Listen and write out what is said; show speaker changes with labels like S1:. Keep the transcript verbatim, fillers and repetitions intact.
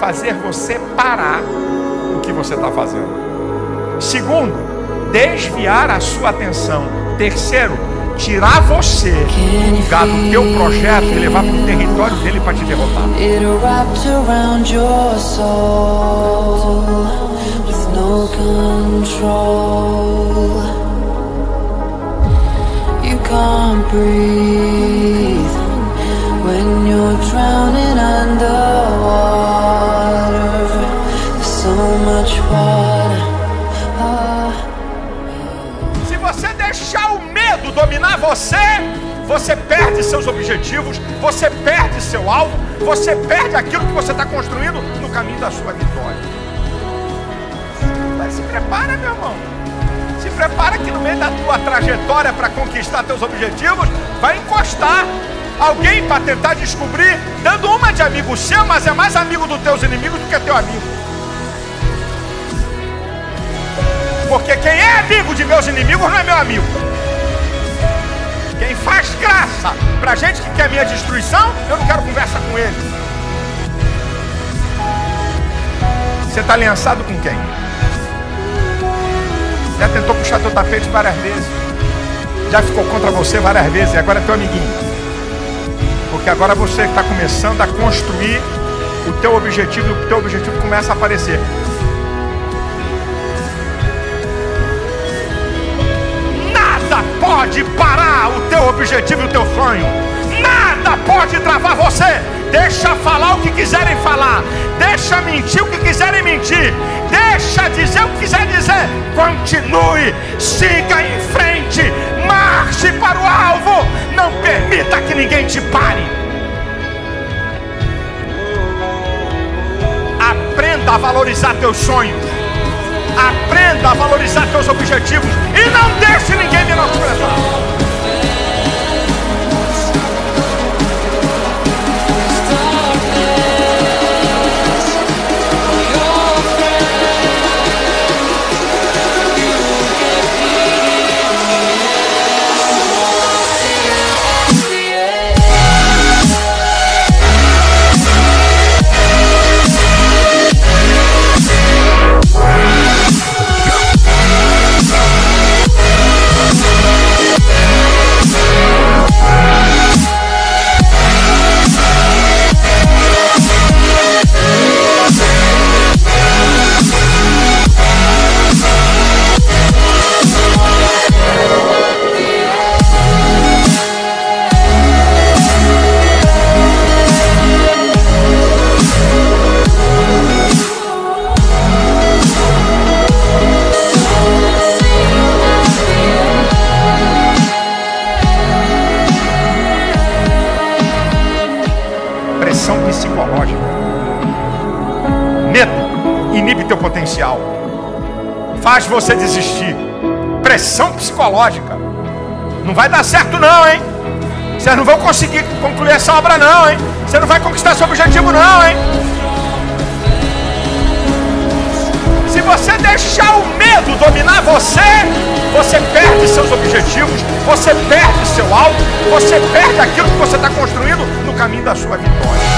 S1: fazer você parar o que você está fazendo. Segundo, desviar a sua atenção. Terceiro, tirar você do lugar do teu projeto e levar para o território dele para te derrotar.
S2: You can't breathe when you're drowning underwater. There's so much water.
S1: Se você deixar o medo dominar você, você perde seus objetivos, você perde seu alvo, você perde aquilo que você está construindo no caminho da sua vitória. Mas se prepara, meu irmão. Se prepara que no meio da tua trajetória para conquistar teus objetivos, vai encostar alguém para tentar descobrir, dando uma de amigo seu, mas é mais amigo dos teus inimigos do que teu amigo. Porque quem é amigo de meus inimigos não é meu amigo. Quem faz graça pra gente que quer minha destruição, eu não quero conversar com ele. Você está aliançado com quem? Já tentou puxar teu tapete várias vezes. Já ficou contra você várias vezes e agora é teu amiguinho. Porque agora você está começando a construir o teu objetivo e o teu objetivo começa a aparecer. Nada pode parar o teu objetivo e o teu sonho. Nada pode travar você. Deixa falar o que quiserem falar. Deixa mentir o que quiserem mentir. Deixa dizer o que quiser dizer. Continue, siga em frente, marche para o alvo. Não permita que ninguém te pare. Aprenda a valorizar teus sonhos. Aprenda a valorizar teus objetivos. E não deixe ninguém menosprezar. Psicológica. Medo inibe teu potencial, faz você desistir. Pressão psicológica. Não vai dar certo não, hein? Vocês não vão conseguir concluir essa obra não, hein? Você não vai conquistar seu objetivo não, hein? Se você deixar o medo dominar você, você perde seus objetivos, você perde seu alvo, você perde aquilo que você está construindo no caminho da sua vitória.